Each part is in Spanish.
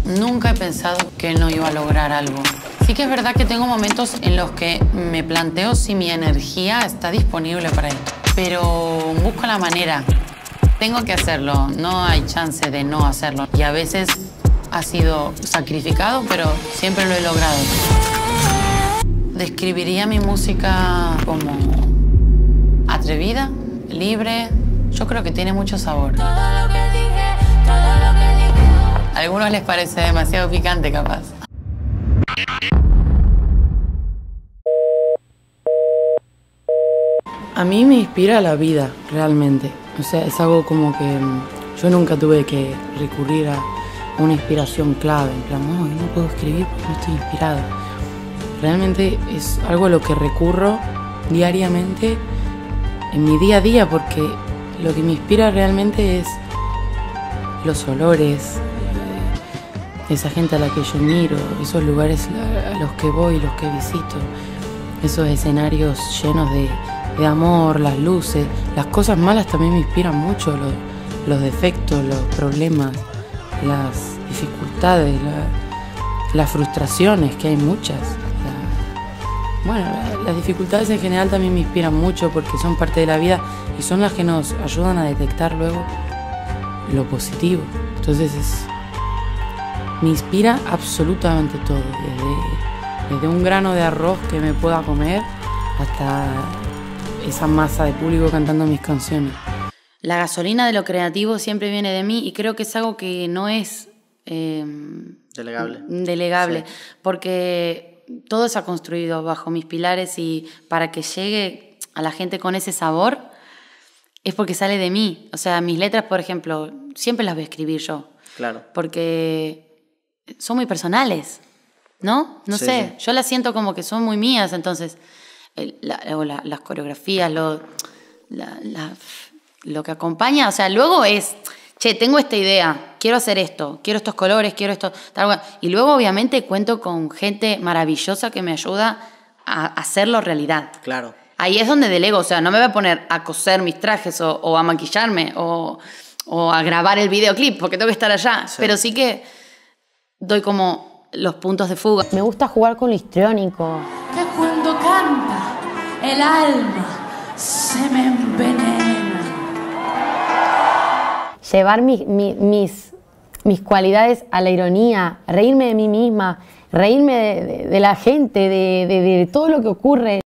Nunca he pensado que no iba a lograr algo. Sí que es verdad que tengo momentos en los que me planteo si mi energía está disponible para esto. Pero busco la manera. Tengo que hacerlo, no hay chance de no hacerlo. Y a veces ha sido sacrificado, pero siempre lo he logrado. Describiría mi música como atrevida, libre. Yo creo que tiene mucho sabor. A algunos les parece demasiado picante, capaz. A mí me inspira la vida, realmente. O sea, es algo como que yo nunca tuve que recurrir a una inspiración clave. En plan, no puedo escribir porque no estoy inspirada. Realmente es algo a lo que recurro diariamente en mi día a día, porque lo que me inspira realmente es los olores, esa gente a la que yo miro, esos lugares a los que voy, los que visito, esos escenarios llenos de amor, las luces. Las cosas malas también me inspiran mucho, los defectos, los problemas, las dificultades, las frustraciones, que hay muchas. Las dificultades en general también me inspiran mucho porque son parte de la vida y son las que nos ayudan a detectar luego lo positivo. Entonces me inspira absolutamente todo, desde un grano de arroz que me pueda comer hasta esa masa de público cantando mis canciones. La gasolina de lo creativo siempre viene de mí y creo que es algo que no es delegable, sí. Porque todo se ha construido bajo mis pilares y para que llegue a la gente con ese sabor es porque sale de mí. O sea, mis letras, por ejemplo, siempre las voy a escribir yo. Claro. Porque son muy personales, ¿no? No sé, yo las siento como que son muy mías, entonces las coreografías, lo que acompaña, o sea, luego es, tengo esta idea, quiero hacer esto, quiero estos colores, quiero esto, tal, y luego obviamente cuento con gente maravillosa que me ayuda a hacerlo realidad. Claro. Ahí es donde delego, o sea, no me voy a poner a coser mis trajes o a maquillarme o a grabar el videoclip porque tengo que estar allá, pero sí que doy como los puntos de fuga. Me gusta jugar con lo histriónico. Que cuando canta el alma se me envenena. Llevar mis cualidades a la ironía, reírme de mí misma, reírme de la gente, de todo lo que ocurre.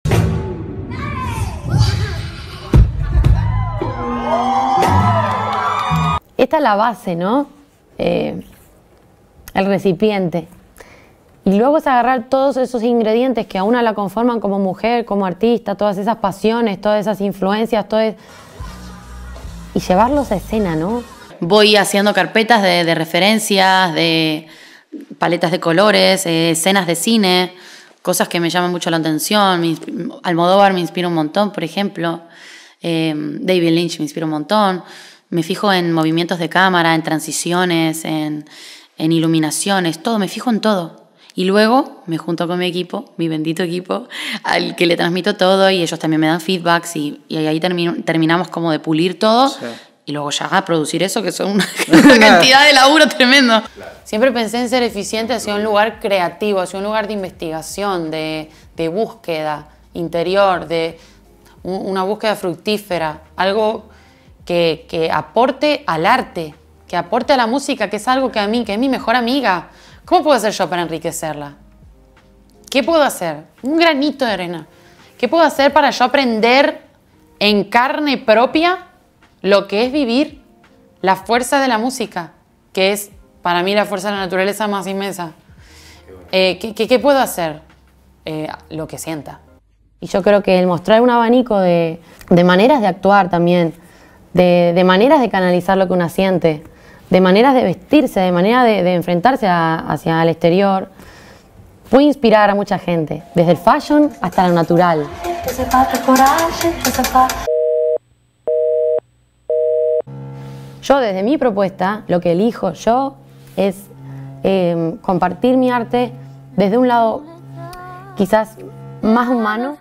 Esta es la base, ¿no? El recipiente. Y luego es agarrar todos esos ingredientes que a una la conforman como mujer, como artista, todas esas pasiones, todas esas influencias, y llevarlos a escena, ¿no? Voy haciendo carpetas de referencias, de paletas de colores, escenas de cine, cosas que me llaman mucho la atención. Almodóvar me inspira un montón, por ejemplo. David Lynch me inspira un montón. Me fijo en movimientos de cámara, en transiciones, en iluminaciones, todo, me fijo en todo. Y luego me junto con mi equipo, mi bendito equipo, al que le transmito todo y ellos también me dan feedbacks y ahí terminamos como de pulir todo. Sí. Y luego ya a producir eso, que son una cantidad de laburo tremendo. Siempre pensé en ser eficiente hacia un lugar creativo, hacia un lugar de investigación, de búsqueda interior, de una búsqueda fructífera, algo que aporte al arte, que aporte a la música, que es algo que a mí, que es mi mejor amiga. ¿Cómo puedo hacer yo para enriquecerla? ¿Qué puedo hacer? Un granito de arena. ¿Qué puedo hacer para yo aprender en carne propia lo que es vivir la fuerza de la música? Que es, para mí, la fuerza de la naturaleza más inmensa. ¿Qué puedo hacer? Lo que sienta. Y yo creo que el mostrar un abanico de maneras de actuar también, de maneras de canalizar lo que uno siente, de maneras de vestirse, de manera de enfrentarse hacia el exterior, puede inspirar a mucha gente, desde el fashion hasta lo natural. Yo, desde mi propuesta, lo que elijo yo es compartir mi arte desde un lado quizás más humano.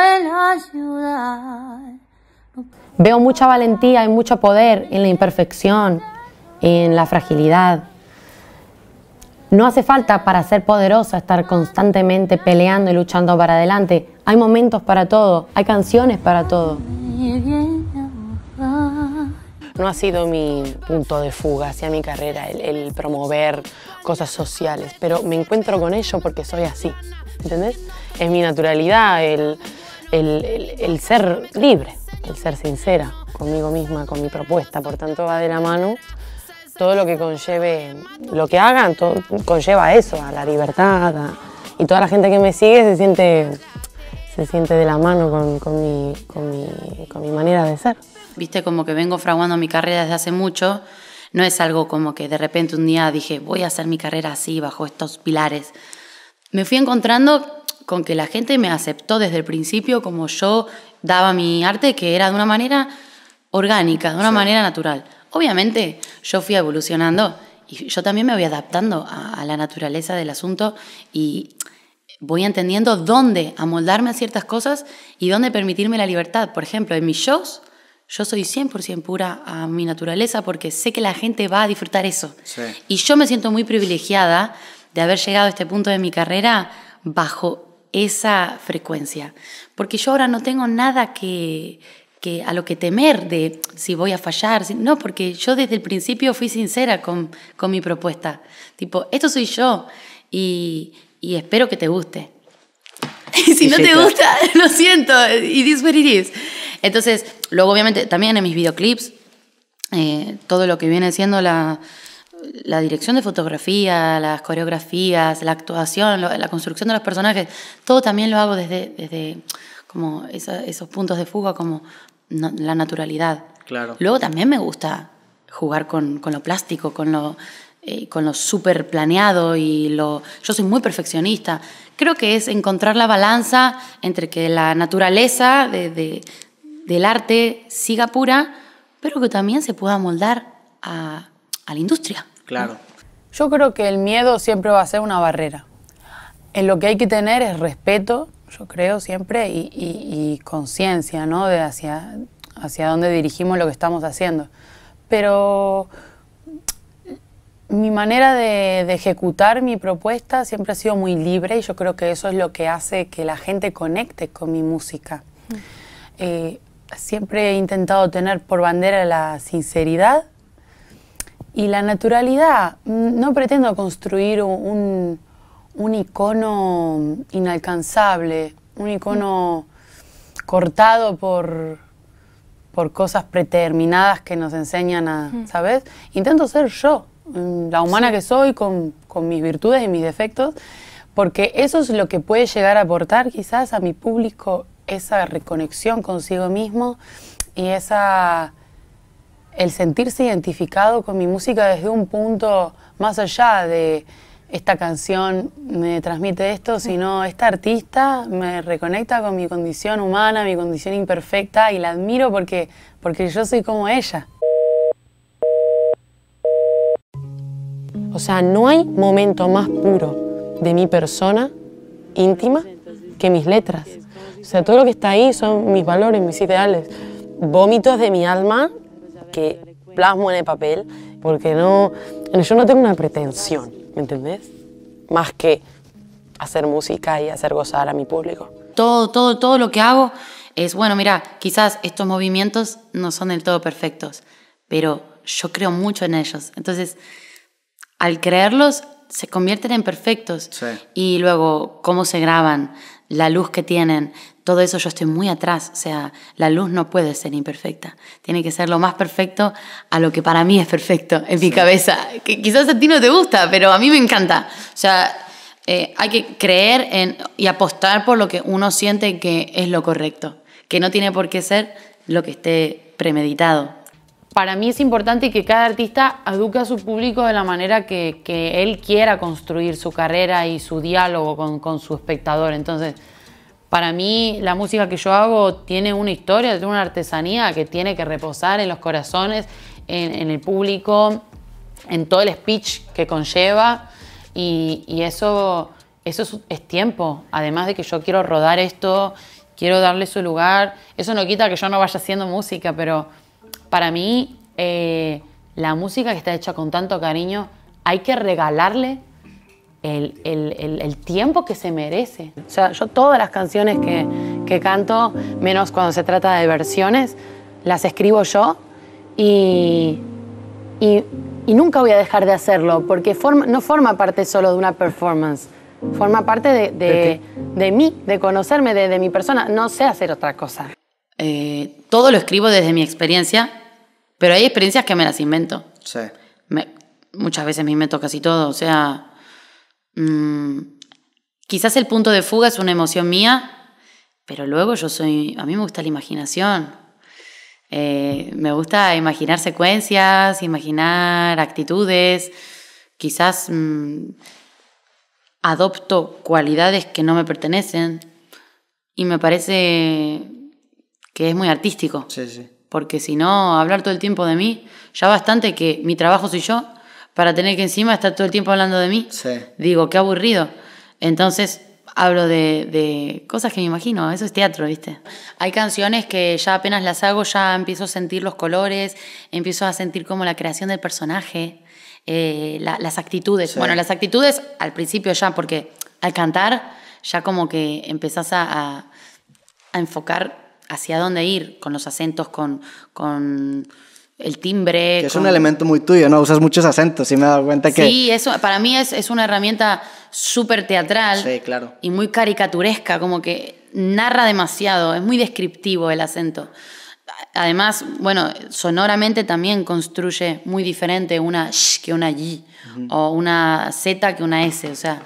Veo mucha valentía y mucho poder en la imperfección, en la fragilidad. No hace falta para ser poderosa estar constantemente peleando y luchando para adelante. Hay momentos para todo, hay canciones para todo. No ha sido mi punto de fuga hacia mi carrera el promover cosas sociales, pero me encuentro con ello porque soy así, ¿entendés? Es mi naturalidad, el ser libre, el ser sincera conmigo misma, con mi propuesta, por tanto va de la mano. Todo lo que conlleve, lo que hagan, todo conlleva eso, a la libertad, y toda la gente que me sigue se siente de la mano con mi manera de ser. Viste, como que vengo fraguando mi carrera desde hace mucho, no es algo como que de repente un día dije voy a hacer mi carrera así, bajo estos pilares. Me fui encontrando con que la gente me aceptó desde el principio como yo daba mi arte, que era de una manera orgánica, de una manera natural. Obviamente yo fui evolucionando y yo también me voy adaptando a la naturaleza del asunto y voy entendiendo dónde amoldarme a ciertas cosas y dónde permitirme la libertad. Por ejemplo, en mis shows yo soy 100% pura a mi naturaleza porque sé que la gente va a disfrutar eso. Sí. Y yo me siento muy privilegiada de haber llegado a este punto de mi carrera bajo esa frecuencia. Porque yo ahora no tengo nada que a lo que temer de si voy a fallar. No, porque yo desde el principio fui sincera con mi propuesta. Tipo, esto soy yo y espero que te guste. Y si no te gusta, lo siento, it is what it is. Entonces, luego obviamente también en mis videoclips, todo lo que viene siendo la dirección de fotografía, las coreografías, la actuación, la construcción de los personajes, todo también lo hago desde como esos puntos de fuga, como la naturalidad. Claro. Luego también me gusta jugar con lo plástico, con lo súper planeado yo soy muy perfeccionista. Creo que es encontrar la balanza entre que la naturaleza del arte siga pura, pero que también se pueda moldar a la industria. Claro. Yo creo que el miedo siempre va a ser una barrera. En lo que hay que tener es respeto, yo creo siempre, y conciencia, ¿no? De hacia dónde dirigimos lo que estamos haciendo. Pero mi manera de ejecutar mi propuesta siempre ha sido muy libre y yo creo que eso es lo que hace que la gente conecte con mi música. Siempre he intentado tener por bandera la sinceridad y la naturalidad. No pretendo construir un icono inalcanzable, un icono cortado por cosas predeterminadas que nos enseñan ¿sabes? Intento ser yo, la humana que soy, con mis virtudes y mis defectos, porque eso es lo que puede llegar a aportar quizás a mi público, esa reconexión consigo mismo y el sentirse identificado con mi música desde un punto más allá de esta canción me transmite esto, sino esta artista me reconecta con mi condición humana, mi condición imperfecta, y la admiro porque yo soy como ella. O sea, no hay momento más puro de mi persona íntima que mis letras. O sea, todo lo que está ahí son mis valores, mis ideales. Vómitos de mi alma que plasmo en el papel, porque yo no tengo una pretensión, ¿me entendés? Más que hacer música y hacer gozar a mi público. Todo lo que hago es, bueno, mira, quizás estos movimientos no son del todo perfectos, pero yo creo mucho en ellos. Entonces, al creerlos, se convierten en perfectos. Sí. Y luego, cómo se graban, la luz que tienen, todo eso yo estoy muy atrás. O sea, la luz no puede ser imperfecta. Tiene que ser lo más perfecto a lo que para mí es perfecto en mi cabeza. Que quizás a ti no te gusta, pero a mí me encanta. O sea, hay que creer y apostar por lo que uno siente que es lo correcto. Que no tiene por qué ser lo que esté premeditado. Para mí es importante que cada artista eduque a su público de la manera que él quiera construir su carrera y su diálogo con su espectador. Entonces, para mí la música que yo hago tiene una historia, tiene una artesanía que tiene que reposar en los corazones, en el público, en todo el speech que conlleva, y eso es tiempo. Además de que yo quiero rodar esto, quiero darle su lugar. Eso no quita que yo no vaya haciendo música, pero para mí, la música que está hecha con tanto cariño, hay que regalarle el tiempo que se merece. O sea, yo todas las canciones que canto, menos cuando se trata de versiones, las escribo yo y nunca voy a dejar de hacerlo porque no forma parte solo de una performance, forma parte de mí, de conocerme, de mi persona. No sé hacer otra cosa. Todo lo escribo desde mi experiencia, pero hay experiencias que me las invento. Sí. Muchas veces me invento casi todo, o sea... quizás el punto de fuga es una emoción mía, pero luego a mí me gusta la imaginación. Me gusta imaginar secuencias, imaginar actitudes, quizás adopto cualidades que no me pertenecen y me parece que es muy artístico. Sí, sí. Porque si no, hablar todo el tiempo de mí, ya bastante que mi trabajo soy yo, para tener que encima estar todo el tiempo hablando de mí. Sí. Digo, qué aburrido. Entonces hablo de cosas que me imagino, eso es teatro, ¿viste? Hay canciones que ya apenas las hago, ya empiezo a sentir los colores, empiezo a sentir como la creación del personaje, las actitudes. Sí. Bueno, las actitudes al principio ya, porque al cantar ya como que empezás a enfocar hacia dónde ir, con los acentos, con el timbre. Que es un elemento muy tuyo, ¿no? Usas muchos acentos y me he dado cuenta que... Sí, eso para mí es una herramienta súper teatral. Sí, claro. Y muy caricaturesca, como que narra demasiado, es muy descriptivo el acento. Además, bueno, sonoramente también construye muy diferente una sh que una y, o una z que una s, o sea,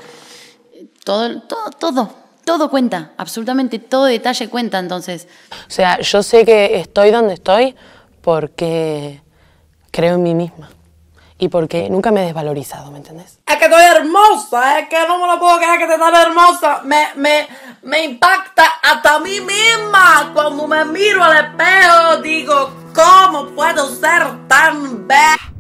todo cuenta, absolutamente todo detalle cuenta, entonces. O sea, yo sé que estoy donde estoy porque creo en mí misma y porque nunca me he desvalorizado, ¿me entendés? Es que estoy hermosa, es que no me lo puedo creer que esté tan hermosa. Me impacta hasta a mí misma. Cuando me miro al espejo digo, ¿cómo puedo ser tan bella?